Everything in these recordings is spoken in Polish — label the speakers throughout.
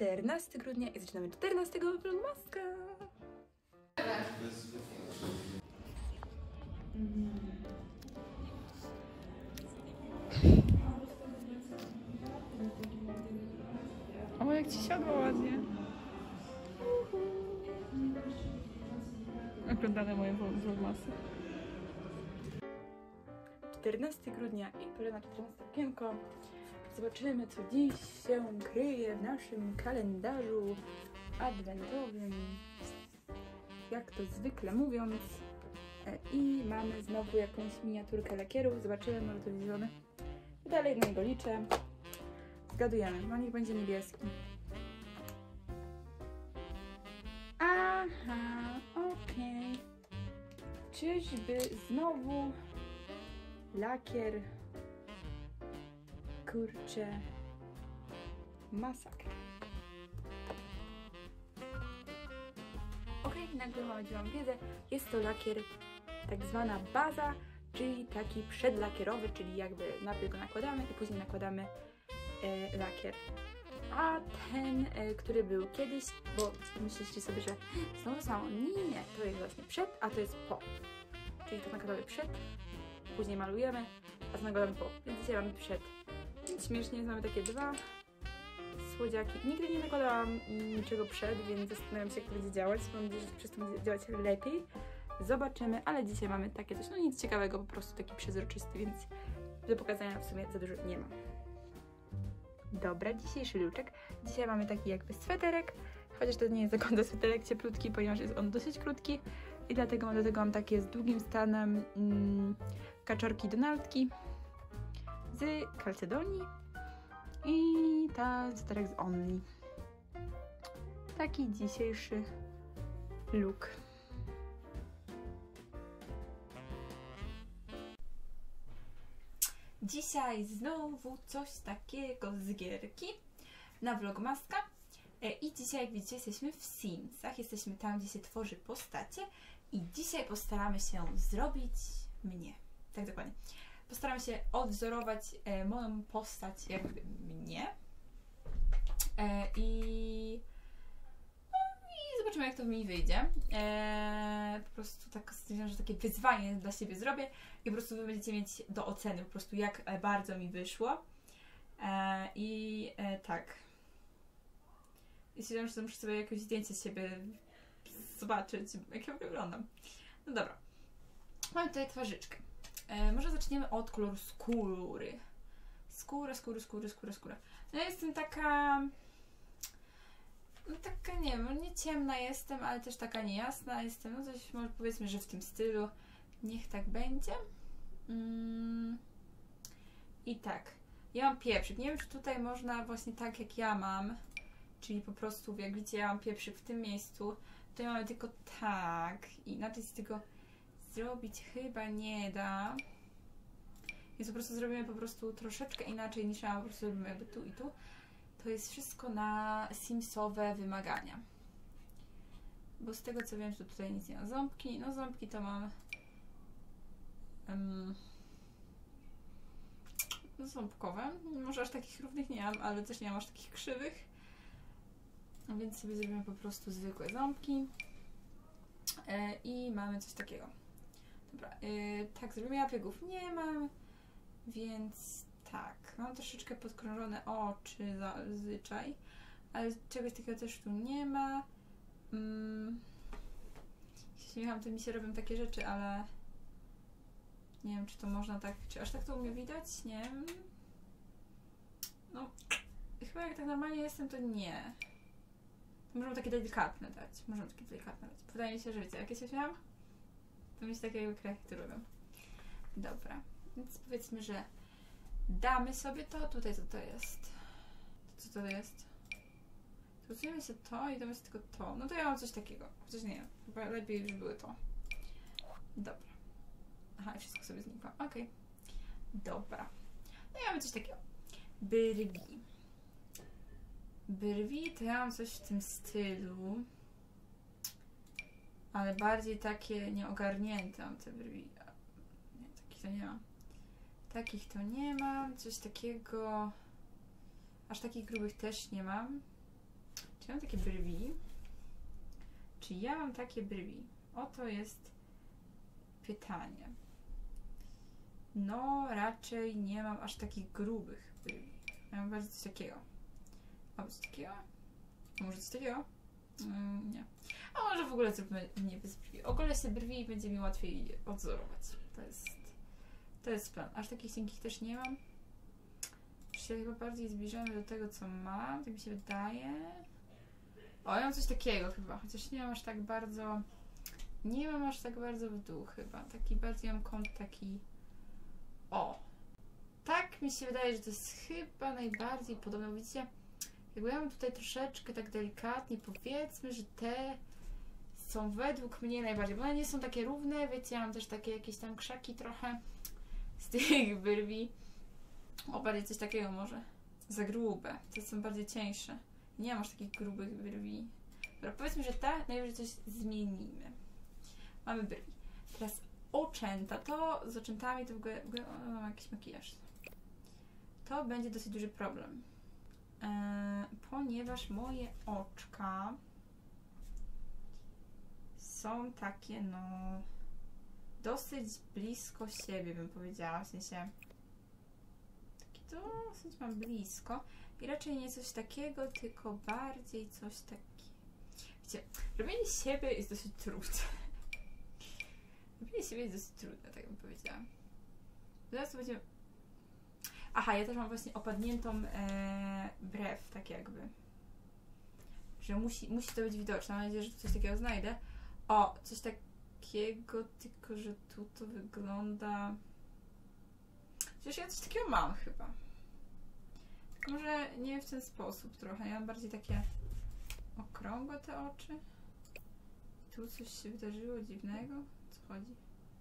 Speaker 1: 14 grudnia i zaczynamy 14 vlogmaska.
Speaker 2: O, jak ci siadło ładnie. Oglądane moje vlogmasy.
Speaker 1: 14 grudnia i pora na 14 okienko. Zobaczymy, co dziś się kryje w naszym kalendarzu adwentowym. Jak to zwykle mówiąc. I mamy znowu jakąś miniaturkę lakieru. Zobaczymy, może to jest zielone. I dalej na niego liczę. Zgadujemy, no niech będzie niebieski. Aha, okej. Czyżby znowu lakier? Kurczę, masakra. Okej, nagle mam wiedzę. Jest to lakier, tak zwana baza, czyli taki przedlakierowy, czyli jakby najpierw go nakładamy i później nakładamy lakier. A ten, który był kiedyś, bo myślicie sobie, że znowu samo, nie, to jest właśnie przed, a to jest po. Czyli tak nakładamy przed, później malujemy, a to nakładamy po. Więc dzisiaj mamy przed. Więc śmiesznie, mamy takie dwa słodziaki. Nigdy nie nakładałam niczego przed, więc zastanawiam się, jak to będzie działać. Mam nadzieję, że przez to będzie działać lepiej. Zobaczymy, ale dzisiaj mamy takie coś, no nic ciekawego, po prostu taki przezroczysty, więc do pokazania w sumie za dużo nie ma. Dobra, dzisiejszy luczek. Dzisiaj mamy taki jakby sweterek, chociaż to nie jest do końca sweterek cieplutki, ponieważ jest on dosyć krótki i dlatego do tego mam takie z długim stanem kaczorki Donaldki z Calcedonii i ta sweterek z Only. Taki dzisiejszy look. Dzisiaj znowu coś takiego z gierki na vlogmaska i dzisiaj, jak widzicie, jesteśmy w Simsach, jesteśmy tam, gdzie się tworzy postacie i dzisiaj postaramy się zrobić mnie, tak dokładnie. Postaram się odwzorować moją postać jakby mnie i zobaczymy, jak to mi wyjdzie. Po prostu tak stwierdziłam, że takie wyzwanie dla siebie zrobię i po prostu wy będziecie mieć do oceny po prostu, jak bardzo mi wyszło. Tak. I stwierdziłam, że muszę sobie jakieś zdjęcie z siebie zobaczyć, jak ja wyglądam. No dobra. Mamy tutaj twarzyczkę. Może zaczniemy od koloru skóry. Skóra. No ja jestem taka... No taka, nie wiem, nie ciemna jestem, ale też taka niejasna jestem. No coś może powiedzmy, że w tym stylu. Niech tak będzie. I tak. Ja mam pieprzyk. Nie wiem, czy tutaj można właśnie tak, jak ja mam. Czyli po prostu, jak widzicie, ja mam pieprzyk w tym miejscu. Tutaj mamy tylko tak. I inaczej z tego zrobić chyba nie da. Więc po prostu zrobimy po prostu troszeczkę inaczej niż ja po prostu zrobimy jakby tu i tu. To jest wszystko na simsowe wymagania. Bo z tego co wiem, to tutaj nic nie ma. Ząbki, no ząbki to mam ząbkowe. Może aż takich równych nie mam, ale też nie mam aż takich krzywych. A więc sobie zrobimy po prostu zwykłe ząbki. I mamy coś takiego. Dobra, tak zrobimy. Ja biegów nie mam, więc tak. Mam troszeczkę podkrążone oczy zazwyczaj, ale czegoś takiego też tu nie ma. Się śmiecham, to mi się robią takie rzeczy, ale nie wiem, czy to można tak, czy aż tak to umie widać? Nie wiem. No, chyba jak tak normalnie jestem, to nie. To możemy takie delikatne dać. Wydaje mi się, że wiecie, jak ja się śmiałam, to mi się takie jakby krechty robią. Dobra, więc powiedzmy, że damy sobie to. Tutaj co to jest? Co to jest? Stosujemy sobie to i damy sobie tylko to. No to ja mam coś takiego. Chociaż nie, chyba lepiej już były to. Dobra. Aha, i wszystko sobie znikło. Okej. Dobra. No i mamy coś takiego. Brwi. Brwi to ja mam coś w tym stylu. Ale bardziej takie nieogarnięte mam te brwi. Nie, takich to nie mam. Takich to nie mam. Coś takiego... Aż takich grubych też nie mam. Czy ja mam takie brwi? Czy ja mam takie brwi? Oto jest pytanie. No, raczej nie mam aż takich grubych brwi. Ja mam bardziej coś takiego. Albo coś takiego? A może coś takiego? Nie. A może w ogóle zróbmy nie bez brwi. Ogolę sobie brwi i będzie mi łatwiej odzorować. To jest plan. Aż takich cienkich też nie mam. Już się chyba bardziej zbliżamy do tego, co mam. Tak mi się wydaje. O, ja mam coś takiego chyba. Chociaż nie mam aż tak bardzo... Nie mam aż tak bardzo w dół chyba. Taki bardziej mam kąt taki... O! Tak mi się wydaje, że to jest chyba najbardziej podobne. Widzicie? Jakby ja mam tutaj troszeczkę tak delikatnie, powiedzmy, że te są według mnie najbardziej, bo one nie są takie równe, wiecie, ja mam też takie jakieś tam krzaki trochę z tych brwi. O, bardziej coś takiego może. Za grube, te są bardziej cieńsze. Nie masz takich grubych brwi. Dobra, powiedzmy, że te najwyżej coś zmienimy. Mamy brwi. Teraz oczęta, to z oczętami to w ogóle mam jakiś makijaż. To będzie dosyć duży problem. Ponieważ moje oczka są takie, no, dosyć blisko siebie, bym powiedziała, w sensie takie dosyć mam blisko i raczej nie coś takiego, tylko bardziej coś takiego. Wiecie, robienie siebie jest dosyć trudne. Robienie siebie jest dosyć trudne, tak bym powiedziała. Zaraz to będzie... Aha, ja też mam właśnie opadniętą brew, tak jakby. Że musi to być widoczne. Mam nadzieję, że coś takiego znajdę. O, coś takiego, tylko że tu to wygląda... Przecież ja coś takiego mam chyba. Tylko może nie w ten sposób trochę. Ja mam bardziej takie okrągłe te oczy. Tu coś się wydarzyło dziwnego. O co chodzi?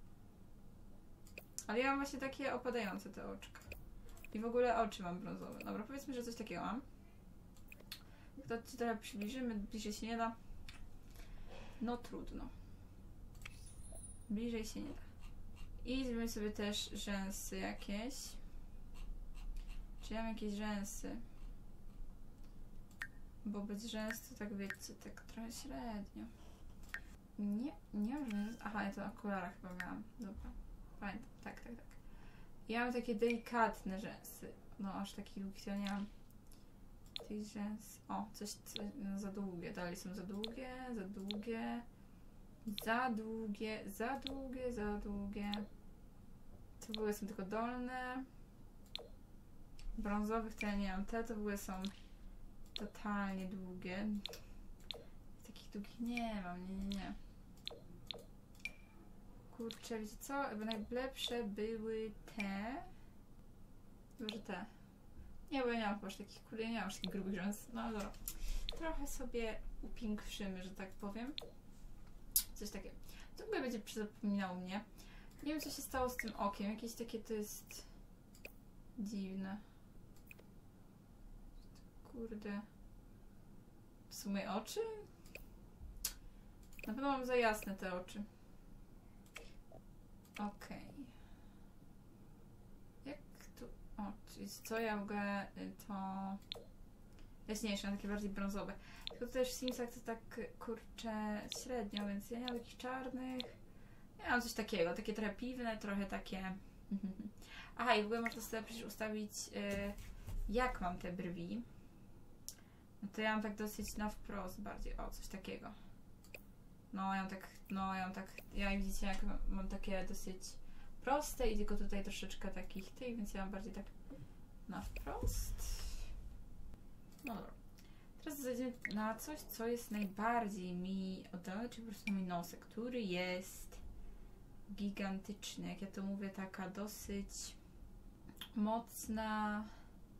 Speaker 1: Ale ja mam właśnie takie opadające te oczka. I w ogóle oczy mam brązowe. Dobra, powiedzmy, że coś takiego mam. To ci trochę przybliżymy, bliżej się nie da. No trudno. Bliżej się nie da. I zrobimy sobie też rzęsy jakieś. Czy ja mam jakieś rzęsy? Bo bez rzęs to tak wiecie, tak trochę średnio. Nie mam rzęs. Aha, ja to na okularach chyba miałam. Dobra, pamiętam. Tak. Ja mam takie delikatne rzęsy. No, aż taki długi to nie mam. Tych rzęs... O, coś no, za długie. Dalej są za długie. Te w ogóle są tylko dolne. Brązowych to ja nie mam. Te to w ogóle są totalnie długie. Takich długich nie mam. Nie. Kurczę, wiecie co? Chyba najlepsze były te. Może te. Nie, bo ja nie mam aż takich, kurde, nie mam aż takich grubych rzęs. No dobra. Trochę sobie upiększymy, że tak powiem. Coś takiego. To w ogóle będzie przypominało mnie. Nie wiem, co się stało z tym okiem. Jakieś takie to jest dziwne. Kurde. To są moje oczy? Na pewno mam za jasne te oczy. Okej. Jak tu... O, czyli co ja mogę to... Jaśniejsze, takie bardziej brązowe. Tylko też w Simsach to tak, kurczę, średnio, więc ja nie mam takich czarnych. Ja mam coś takiego, takie trochę piwne, trochę takie... Aha, i w ogóle można sobie przecież ustawić, jak mam te brwi. No to ja mam tak dosyć na wprost bardziej, o, coś takiego. Ja widzicie, jak mam takie dosyć proste i tylko tutaj troszeczkę takich tych, więc ja mam bardziej tak na wprost. No dobra. Teraz zejdziemy na coś, co jest najbardziej mi oddane, czyli po prostu mój nosek, który jest gigantyczny. Jak ja to mówię, taka dosyć mocna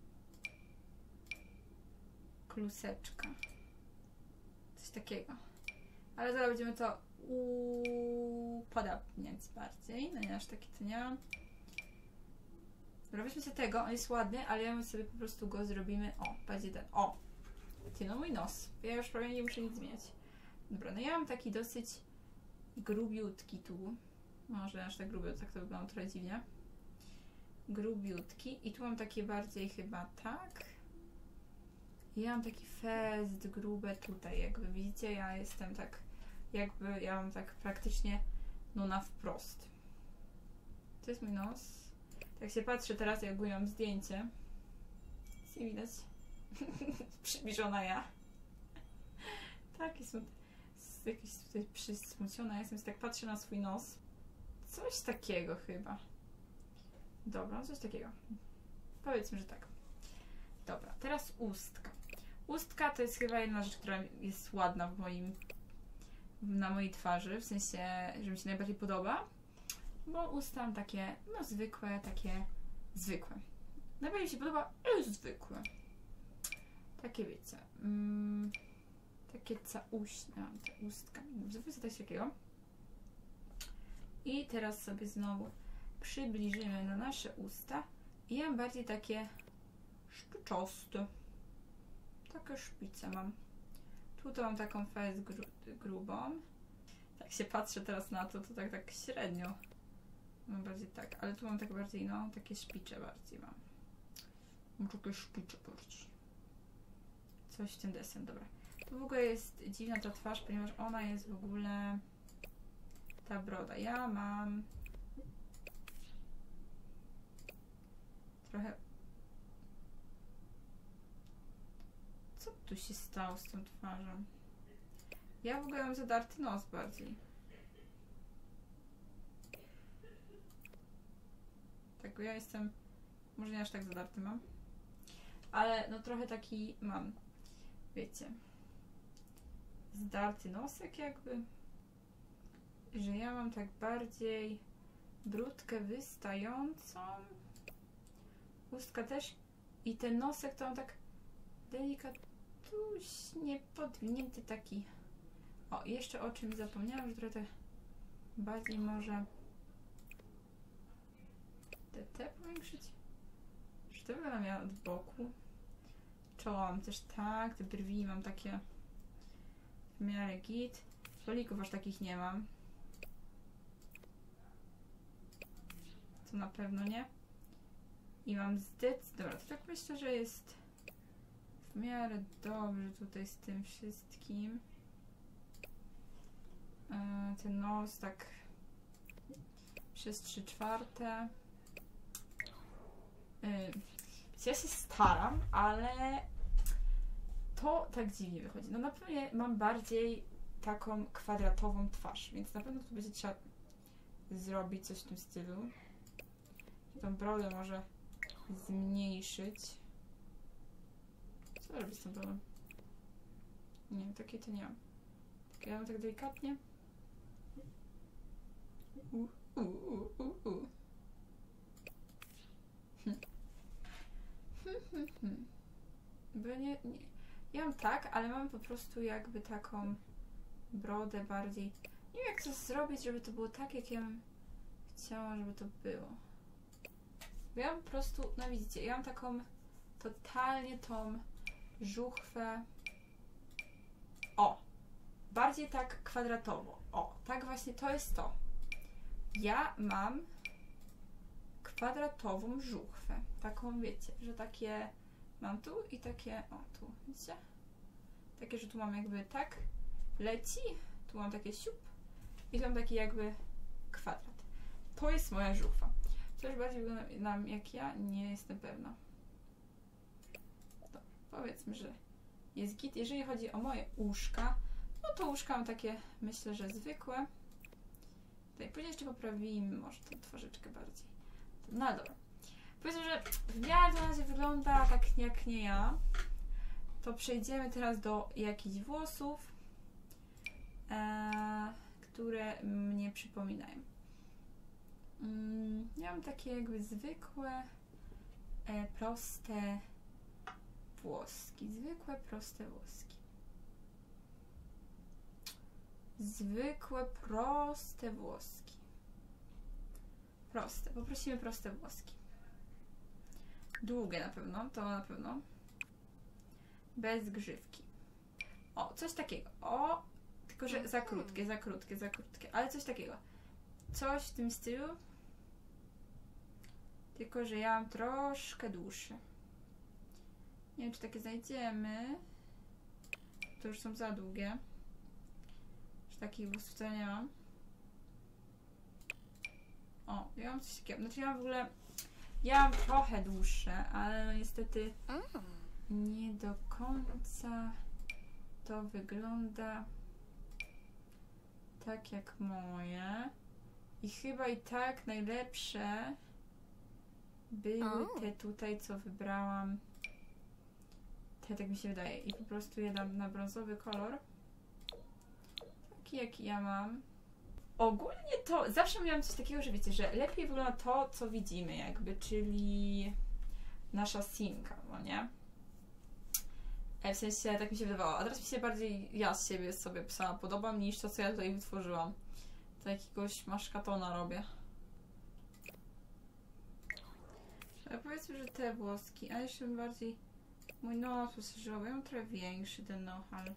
Speaker 1: kluseczka. Coś takiego. Ale zaraz będziemy to upodabniać bardziej. No nie aż taki to nie mam. Dobra, weźmy sobie tego, on jest ładny, ale my sobie po prostu go zrobimy. O, bardziej ten. O! Ty, no mój nos. Ja już prawie nie muszę nic zmieniać. Dobra, no ja mam taki dosyć grubiutki tu. Może aż tak gruby, tak to wygląda trochę dziwnie. Grubiutki. I tu mam takie bardziej chyba tak. I ja mam taki fest grube tutaj, jakby widzicie, ja jestem tak, jakby ja mam tak praktycznie no na wprost. To jest mój nos. Tak się patrzę teraz, jak ujmę zdjęcie. Nic nie widać. Przybliżona ja. Tak, jestem jakiś tutaj przysmucona. Ja jestem, tak patrzę na swój nos. Coś takiego chyba. Dobra, coś takiego. Powiedzmy, że tak. Dobra, teraz ustka. Ustka to jest chyba jedna rzecz, która jest ładna na mojej twarzy. W sensie, że mi się najbardziej podoba. Bo usta mam takie, no zwykłe, takie zwykłe. Najbardziej mi się podoba zwykłe. Takie wiecie. Takie cauśne, te ustka. Zrobię coś takiego. I teraz sobie znowu przybliżymy na nasze usta. I ja mam bardziej takie szpiczoste. Takie szpice mam. Tutaj mam taką fez grubą. Jak się patrzę teraz na to, to tak średnio. Mam bardziej tak, ale tu mam tak bardziej, no, takie szpicze bardziej mam. Mam takie szpicze bardziej. Coś w tym deseń, dobra. Tu w ogóle jest dziwna ta twarz, ponieważ ona jest w ogóle... Ta broda. Ja mam... Trochę... Co tu się stało z tą twarzą? Ja w ogóle mam zadarty nos bardziej. Tak, ja jestem... Może nie aż tak zadarty mam. Ale no trochę taki mam. Wiecie. Zdarty nosek jakby. Że ja mam tak bardziej brudkę wystającą. Ustka też. I ten nosek to mam tak delikatuśnie podwinięty taki. O, jeszcze o czymś zapomniałam, że trochę bardziej może te powiększyć. Że to wygląda miała od boku. Czoło mam też tak, te brwi mam takie w miarę git. Polików aż takich nie mam. To na pewno nie. I mam dobra, to tak myślę, że jest w miarę dobrze tutaj z tym wszystkim. Ten nos tak przez 3/4. Ja się staram, ale to tak dziwnie wychodzi. No na pewno mam bardziej taką kwadratową twarz, więc na pewno tu będzie trzeba zrobić coś w tym stylu. Tą brodę może zmniejszyć. Co robić z tą brodą? Nie, takiej to nie mam. Ja mam tak delikatnie. Bo ja mam tak, ale mam po prostu jakby taką brodę bardziej. Nie wiem, jak to zrobić, żeby to było tak, jak ja bym chciała, żeby to było. Bo ja mam po prostu, no widzicie, ja mam taką totalnie tą żuchwę. O! Bardziej tak kwadratowo. O, tak właśnie to jest to. Ja mam kwadratową żuchwę. Taką, wiecie, że takie mam tu i takie, o tu, widzicie? Takie, że tu mam jakby tak leci, tu mam takie siup i tu mam taki jakby kwadrat. To jest moja żuchwa. Coś bardziej wygląda nam jak ja, nie jestem pewna. To powiedzmy, że jest git. Jeżeli chodzi o moje uszka, no to uszka mam takie, myślę, że zwykłe. Tutaj później jeszcze poprawimy może tę twarzyczkę bardziej. No dobra. Powiedzmy, że w miarę to na razie wygląda tak jak nie ja. To przejdziemy teraz do jakichś włosów, które mnie przypominają. Ja mam takie jakby zwykłe, proste włoski. Zwykłe, proste włoski. Zwykłe, proste włoski. Proste. Poprosimy proste włoski. Długie na pewno, to na pewno. Bez grzywki. O, coś takiego. O, tylko że za krótkie, za krótkie, za krótkie. Ale coś takiego. Coś w tym stylu. Tylko że ja mam troszkę dłuższe.
Speaker 2: Nie wiem, czy takie znajdziemy. To już są za długie. Że takich włosów to ja nie mam. O, ja mam coś takiego. Znaczy ja mam w ogóle... Ja mam trochę dłuższe, ale no niestety nie do końca to wygląda tak jak moje. I chyba i tak najlepsze były te tutaj, co wybrałam. Te, tak mi się wydaje. I po prostu je dam na brązowy kolor. Taki jaki ja mam. Ogólnie to zawsze miałam coś takiego, że wiecie, że lepiej wygląda to, co widzimy jakby, czyli nasza simka, no nie? W sensie, tak mi się wydawało. A teraz mi się bardziej ja z siebie sobie psa podobam, niż to, co ja tutaj wytworzyłam. To jakiegoś maszkatona robię. Ale powiedzmy, że te włoski, a jeszcze bardziej mój nos poszerzyłowy. Ja mam trochę większy ten nohal.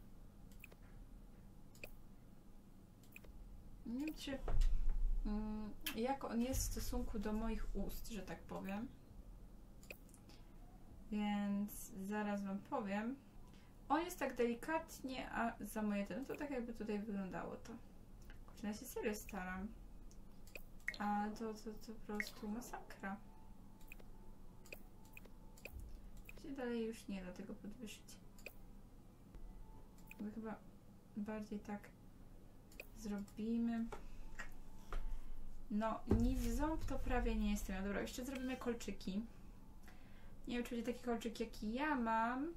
Speaker 2: Nie wiem, czy jak on jest w stosunku do moich ust, że tak powiem. Więc zaraz wam powiem. On jest tak delikatnie, a za moje no to tak jakby tutaj wyglądało to. Kurczę, ja się serio staram. A to po prostu masakra. Gdzie dalej już nie da tego podwyższyć. Bo chyba bardziej tak zrobimy. No, nic ząb to prawie nie jestem. Dobra, jeszcze zrobimy kolczyki. Nie wiem, czy będzie taki kolczyk, jaki ja mam.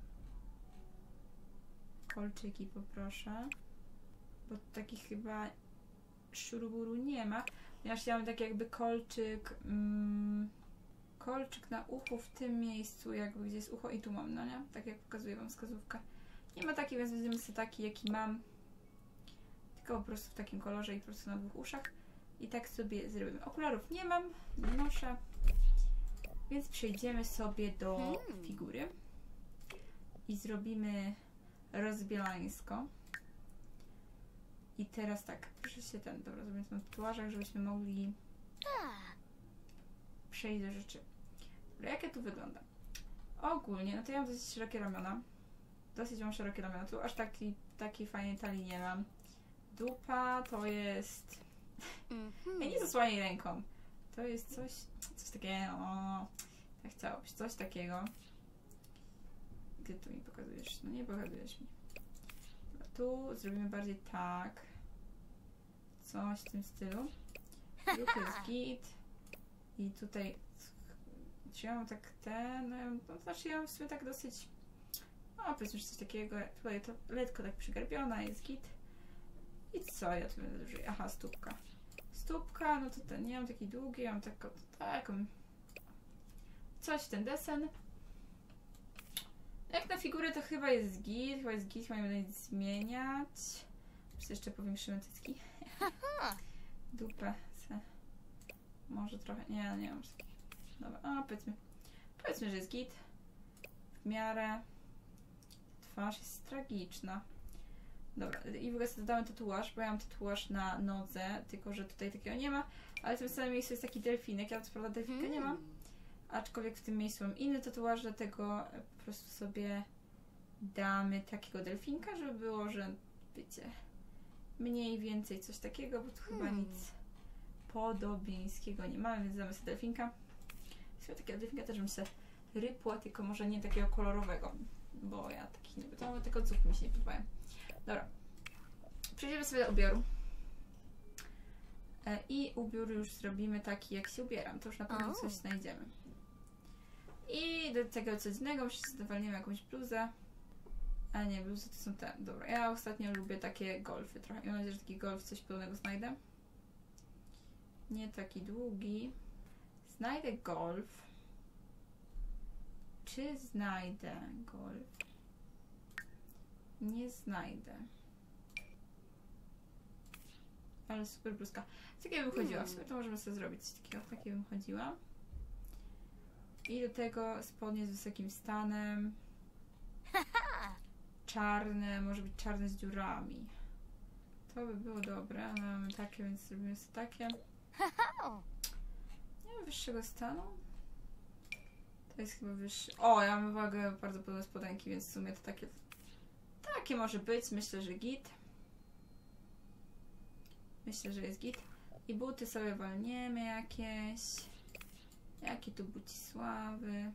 Speaker 2: Kolczyki poproszę. Bo takich chyba szuruburu nie ma. Ponieważ ja mam tak jakby kolczyk kolczyk na uchu w tym miejscu, jakby gdzie jest ucho i tu mam, no nie? Tak jak pokazuje wam wskazówka. Nie ma takiej, więc weźmiemy sobie taki, jaki mam. Tylko po prostu w takim kolorze i po prostu na 2 uszach. I tak sobie zrobimy. Okularów nie mam, nie noszę. Więc przejdziemy sobie do figury. I zrobimy rozbielańsko. I teraz tak, proszę się dobra, zrobimy to na tatuażach, żebyśmy mogli przejść do rzeczy. Dobra, jak ja tu wyglądam? Ogólnie, no to ja mam dosyć szerokie ramiona. Dosyć mam szerokie ramiona. Tu aż takiej fajnej talii nie mam. Dupa to jest... Ja nie zasłaniaj ręką. To jest coś takiego... O, tak chciało być. Coś takiego. Gdzie tu mi pokazujesz? No nie pokazujesz mi. Dobra, tu zrobimy bardziej tak. Coś w tym stylu. Tu jest git. I tutaj... Czy ja mam tak no znaczy ja mam w sumie tak dosyć... O, powiedzmy, że coś takiego. Tutaj to lekko tak przygarbiona, jest git. I co ja tu będę użyć? Aha, stópka. Stópka, no to ten, nie mam taki długi, ja mam taką... Coś w ten desen. Jak na figurę to chyba jest git, chyba nie będę nic zmieniać. Czy jeszcze powiększymy cycki? Dupę. Może trochę, nie mam takiego. Dobra, powiedzmy, że jest git. W miarę. Twarz jest tragiczna. Dobra, i w ogóle sobie dodałem tatuaż, bo ja mam tatuaż na nodze, tylko że tutaj takiego nie ma, ale w tym samym miejscu jest taki delfinek, ja co prawda delfinka nie mam, aczkolwiek w tym miejscu mam inny tatuaż, dlatego po prostu sobie damy takiego delfinka, żeby było, że wiecie, mniej więcej coś takiego, bo tu chyba nic podobieńskiego nie mamy, więc damy sobie delfinka. Sobie takiego delfinka też bym sobie rypła, tylko może nie takiego kolorowego, bo ja takich nie będę, tylko córki mi się nie podobają. Dobra, przejdziemy sobie do ubioru. I ubiór już zrobimy taki, jak się ubieram. To już na pewno coś znajdziemy. I do tego codziennego myślę, że zawalniemy jakąś bluzę. A nie, bluzy to są te. Dobra, ja ostatnio lubię takie golfy trochę. Mam nadzieję, że taki golf coś pełnego znajdę. Nie taki długi. Znajdę golf. Czy znajdę golf? Nie znajdę. Ale super bluzka. Takie bym chodziła. W sumie to możemy sobie zrobić coś takiego. Takie bym chodziła. I do tego spodnie z wysokim stanem. Czarne. Może być czarne z dziurami. To by było dobre. Ale mamy takie, więc zrobimy sobie takie. Nie mam wyższego stanu. To jest chyba wyższy. O, ja mam uwagę bardzo podobne spodenki, więc w sumie to takie może być. Myślę, że git. Myślę, że jest git. I buty sobie walniemy jakieś. Jakie tu bucisławy.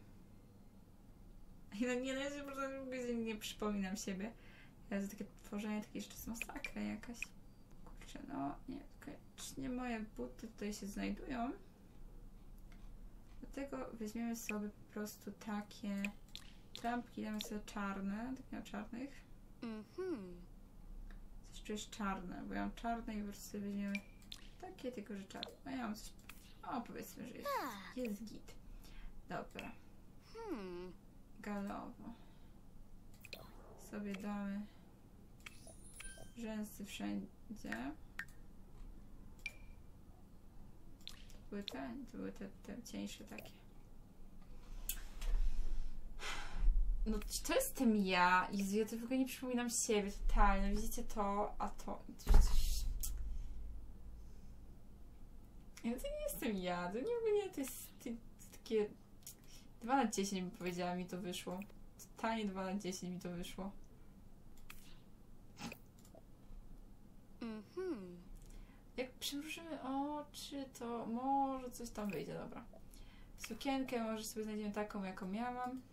Speaker 2: No nie, no ja się po prostu nie przypominam siebie. Ja za takie tworzenie, takie jeszcze jest masakra jakaś. Kurczę, no nie, nie moje buty tutaj się znajdują. Dlatego weźmiemy sobie po prostu takie trampki, damy sobie czarne, takie na czarnych. Coś czujesz czarne, bo ja mam czarne i po prostu sobie weźmiemy takie, tylko że czarne. A ja mam coś, o powiedzmy, że jest git. Dobra. Galowo. Sobie damy rzęsy wszędzie. To były te cieńsze takie. No to jestem ja. Jezu, ja to w ogóle nie przypominam siebie totalnie. Widzicie to, a to... Ja to nie jestem ja. To nie, to jest takie... 2 na 10 bym powiedziała, mi to wyszło. Totalnie 2 na 10 mi to wyszło. Jak przymrużymy oczy, to może coś tam wyjdzie, dobra. Sukienkę może sobie znajdziemy taką, jaką ja mam.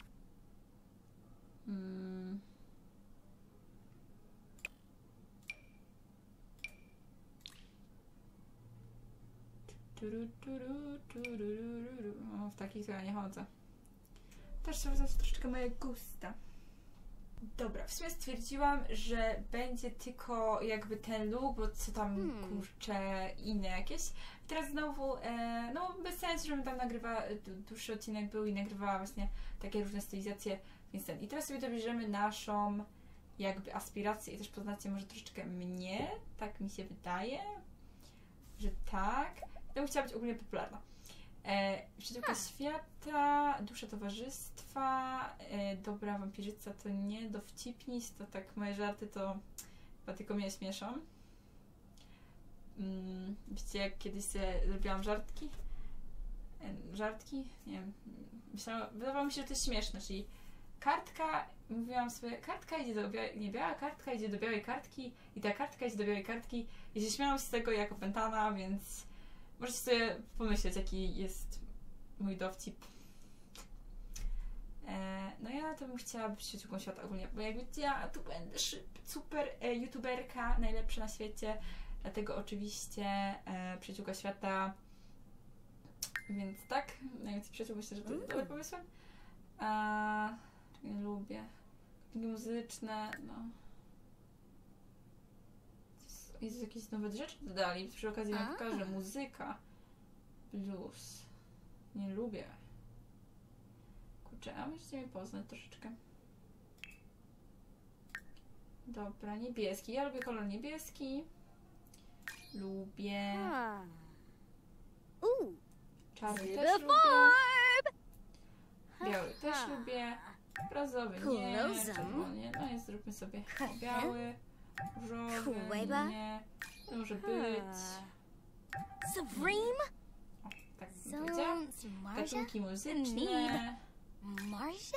Speaker 2: O, w takich to ja nie chodzę. Też są troszeczkę moje gusta. Dobra, w sumie stwierdziłam, że będzie tylko jakby ten look, bo co tam, kurczę, inne jakieś. Teraz znowu, no bez sensu, żebym tam nagrywała, dłuższy odcinek był i nagrywała właśnie takie różne stylizacje, więc ten. I teraz sobie dobierzemy naszą jakby aspirację i też poznacie może troszeczkę mnie, tak mi się wydaje, że tak. Ja bym chciała być ogólnie popularna. Przyjaciółka świata, dusza towarzystwa, dobra wampirzyca to nie, dowcipnis, to tak moje żarty to chyba tylko mnie śmieszą. Wiecie, jak kiedyś sobie robiłam żartki? Nie wiem, wydawało mi się, że to jest śmieszne, czyli kartka, mówiłam sobie, kartka idzie do biała kartka idzie do białej kartki i ta kartka idzie do białej kartki i się śmiałam z tego jako opętana, więc możecie sobie pomyśleć, jaki jest mój dowcip. No ja to bym chciała być przyjaciółką świata ogólnie, bo jak wiecie, ja tu będę super youtuberka, najlepsza na świecie, dlatego oczywiście przyjaciółka świata, więc tak, najwięcej przyjaciół, myślę, że to jest dobry pomysł. Nie lubię. Muzyczne, no. Jest jakieś nowe rzeczy dodali. Przy okazji wam pokażę. Muzyka. Blues. Nie lubię. Kurczę, a możecie mnie poznać troszeczkę. Dobra, niebieski. Ja lubię kolor niebieski. Lubię. Czarny też lubię. Biały też lubię. Brązowy nie. Czerwony. No i zróbmy sobie biały. Różowy nie. To może być.
Speaker 3: Supreme?
Speaker 2: O, tak bym powiedziała. Gatunki muzyczne.
Speaker 3: Marcia?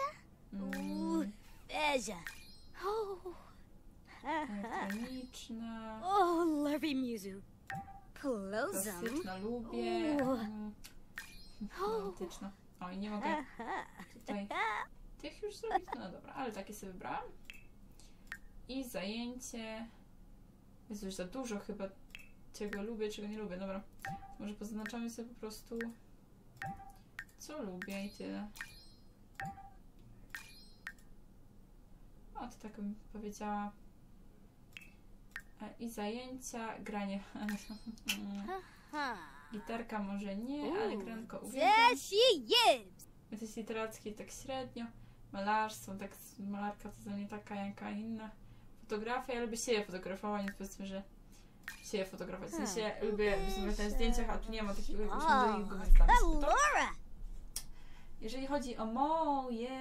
Speaker 2: Elektroniczna.
Speaker 3: Lovely music.
Speaker 2: Klasyczna lubię. Romantyczna. O, i nie mogę tutaj tych już zrobić. No dobra, ale takie sobie wybrałam. I zajęcie. Jest już za dużo chyba, czego lubię, czego nie lubię. Dobra, może poznaczamy sobie po prostu, co lubię i tyle. O, to tak bym powiedziała. I zajęcia, granie. Gitarka może nie, ale granko uwielbiam. Metod literacki tak średnio. Malarstwo, tak malarka to za mnie taka jaka inna. Fotografia, ja lubię siebie fotografować, więc powiedzmy, że siebie fotografować. W sensie lubię być na zdjęciach, a tu nie ma takiego usiądzonego wystawienia. Jeżeli chodzi o moje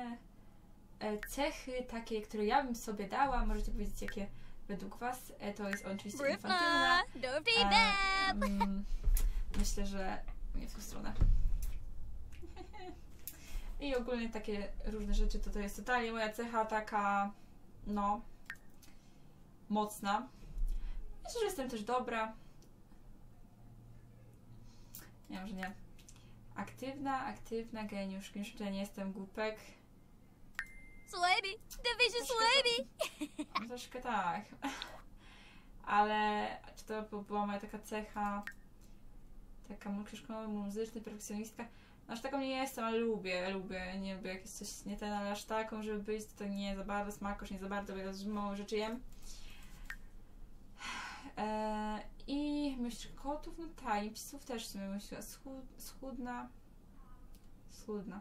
Speaker 2: cechy, takie, które ja bym sobie dała, możecie powiedzieć, jakie według was, to jest oczywiście infantylna. Myślę, że nie w tą stronę. I ogólnie takie różne rzeczy, to jest totalnie moja cecha taka, no, mocna. Myślę, że jestem też dobra. Nie, może nie. Aktywna, geniusz. Że nie jestem głupek.
Speaker 3: Slaby! Division Slaby!
Speaker 2: Troszkę tak. Ale czy to była moja taka cecha, taka książkowa, muzyczna, perfekcjonistka? Aż taką nie jestem, ale lubię, nie lubię jakieś coś nie ten, ale aż taką, żeby być, to nie za bardzo, smakosz nie za bardzo, bo ja mało rzeczy jem. I myśl kotów, no tak, i psów też w sumie myślę, schudna.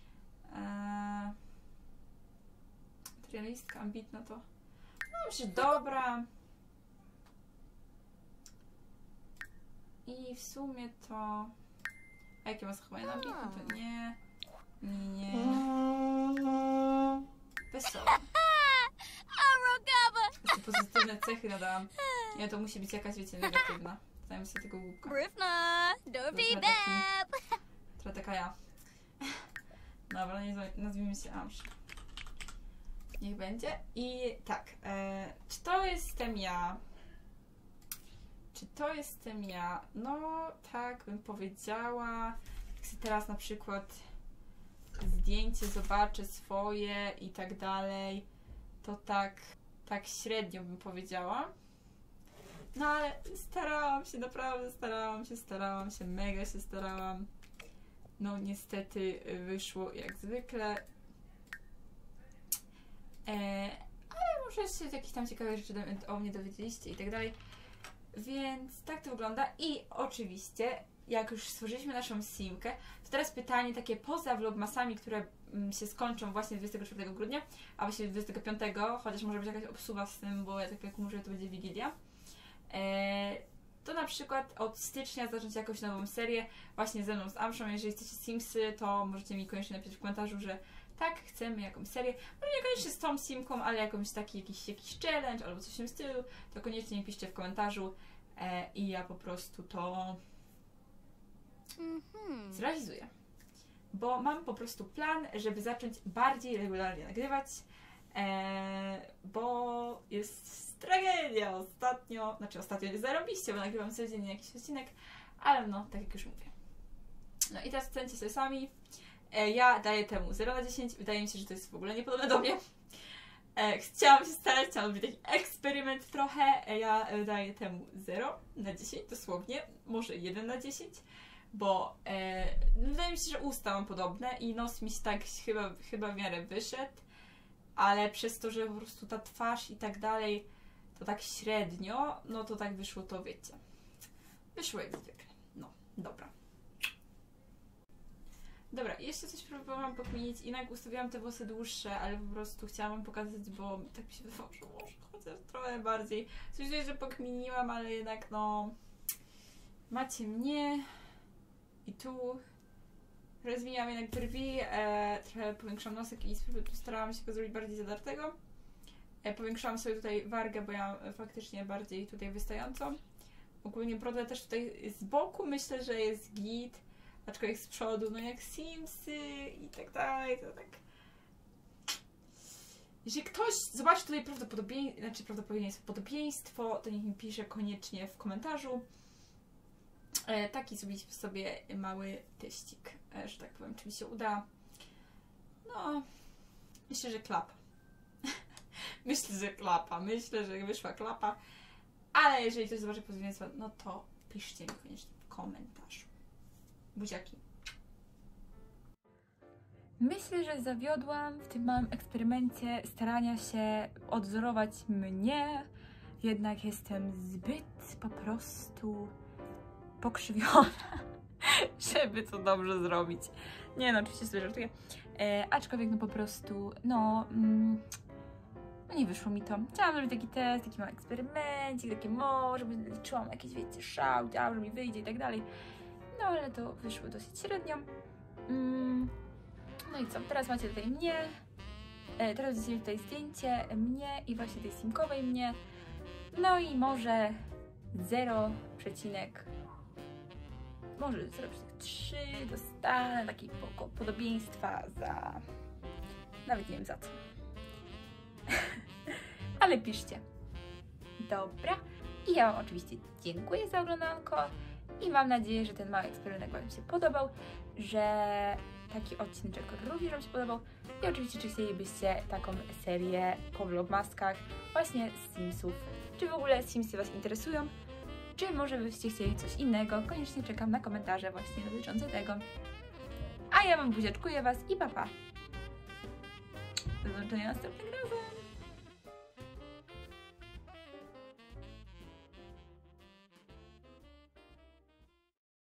Speaker 2: Materialistka, ambitna to, no myślę, dobra. I w sumie to... A jakie ma zachowanie na ambitne? To nie. Wesoło. Jeszcze pozytywne cechy nadałam. Nie, to musi być jakaś, wiecie, negatywna. Zdajemy sobie tego głupka.
Speaker 3: Bryfna! Don't be bad!
Speaker 2: Trochę taka ja. Dobra, nazwijmy się Amsz. Niech będzie. I tak, czy to jestem ja? No, tak bym powiedziała. Jak sobie teraz na przykład zdjęcie zobaczę swoje i tak dalej, to tak średnio bym powiedziała. No ale starałam się, naprawdę starałam się, mega się starałam. No niestety wyszło jak zwykle. Ale może się jakieś tam ciekawe rzeczy o mnie dowiedzieliście i tak dalej. Więc tak to wygląda. I oczywiście, jak już stworzyliśmy naszą simkę, to teraz pytanie takie poza vlogmasami, które się skończą właśnie 24 grudnia, a właśnie 25, chociaż może być jakaś obsuwa z tym, bo ja tak jak mówię, to będzie Wigilia. To na przykład od stycznia zacząć jakąś nową serię właśnie ze mną z Amszą. Jeżeli chcecie Simsy, to możecie mi koniecznie napisać w komentarzu, że tak, chcemy jakąś serię. Może niekoniecznie z tą simką, ale jakąś taki jakiś challenge albo coś w tym stylu, to koniecznie mi piszcie w komentarzu i ja po prostu to zrealizuję. Bo mam po prostu plan, żeby zacząć bardziej regularnie nagrywać, bo jest tragedia ostatnio jest zarobiście, bo nagrywam codziennie jakiś odcinek, ale no, tak jak już mówię. No i teraz ocencie sobie sami. Ja daję temu 0 na 10, wydaje mi się, że to jest w ogóle niepodobne do mnie. Chciałam się starać, chciałam zrobić taki eksperyment trochę. Ja daję temu 0 na 10, dosłownie, może 1 na 10, bo wydaje mi się, że usta mam podobne i nos mi się tak chyba w miarę wyszedł, ale przez to, że po prostu ta twarz i tak dalej, to tak średnio, no to tak wyszło, to wiecie. Wyszło jak zwykle. No, dobra. Dobra, jeszcze coś próbowałam pokminić, jednak ustawiłam te włosy dłuższe, ale po prostu chciałam wam pokazać, bo tak mi się wydawało, że może chociaż trochę bardziej. Coś czuję, że pokminiłam, ale jednak no... Macie mnie i tu rozwijam jednak brwi, trochę powiększam nosek i starałam się go zrobić bardziej zadartego. Powiększałam sobie tutaj wargę, bo ja faktycznie bardziej tutaj wystającą. Ogólnie brodę też tutaj z boku myślę, że jest git. Aczkolwiek z przodu, no jak Simsy i tak dalej, to tak... Jeżeli ktoś zobaczy tutaj podobieństwo, to niech mi pisze koniecznie w komentarzu. Taki zrobić sobie mały teścik, że tak powiem, czy mi się uda. No, myślę, że klapa. Myślę, że wyszła klapa. Ale jeżeli ktoś zobaczy podobieństwo, no to piszcie mi koniecznie w komentarzu. Buziaki.
Speaker 1: Myślę, że zawiodłam w tym małym eksperymencie starania się odwzorować mnie. Jednak jestem zbyt po prostu pokrzywiona, żeby to dobrze zrobić. Nie no, oczywiście sobie żartuję. Aczkolwiek no po prostu, no nie wyszło mi to. Chciałam zrobić taki test, taki mały eksperymencik, takie żeby liczyłam jakieś, wiecie, szał, że mi wyjdzie i tak dalej. No ale to wyszło dosyć średnio. No i co? Teraz macie tutaj mnie. Teraz widzicie tutaj zdjęcie mnie i właśnie tej simkowej mnie. No i może 0, może zrobić tak 3, dostanę takie podobieństwa za... Nawet nie wiem za co. Ale piszcie. Dobra. I ja Wam oczywiście dziękuję za oglądanko i mam nadzieję, że ten mały eksperyment Wam się podobał, że taki odcinek również Wam się podobał i oczywiście, czy chcielibyście taką serię po vlogmaskach właśnie z Simsów, czy w ogóle Simsy Was interesują, czy może byście chcieli coś innego, koniecznie czekam na komentarze właśnie dotyczące tego. A ja Wam buziaczkuję Was i pa pa! Do zobaczenia następnym razem!